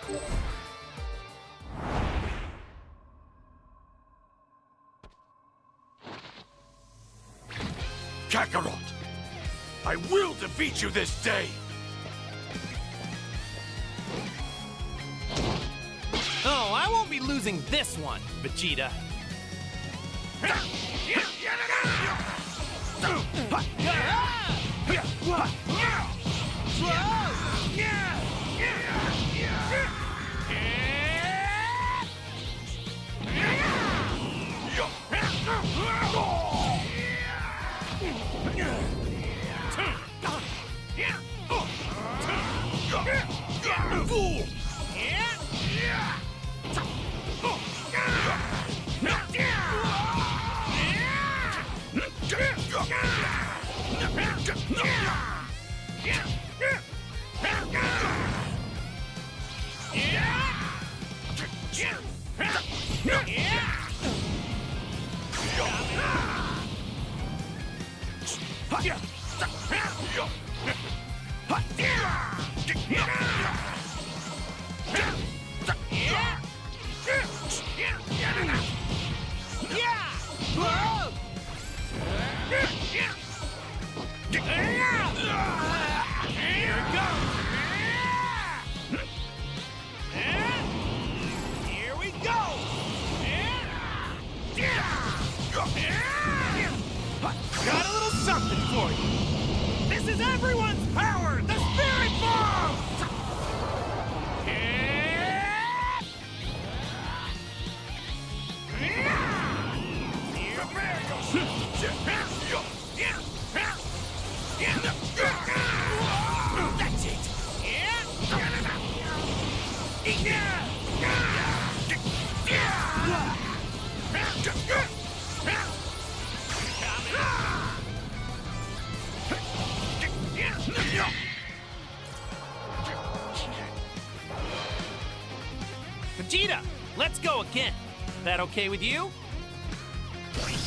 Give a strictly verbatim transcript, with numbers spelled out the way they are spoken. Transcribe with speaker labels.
Speaker 1: Kakarot! I will defeat you this day!
Speaker 2: Oh, I won't be losing this one, Vegeta.
Speaker 1: Fool!
Speaker 2: Got a little something for you. This is everyone's power, the Spirit Bomb!
Speaker 1: That's it!
Speaker 2: Vegeta, let's go again. That okay with you?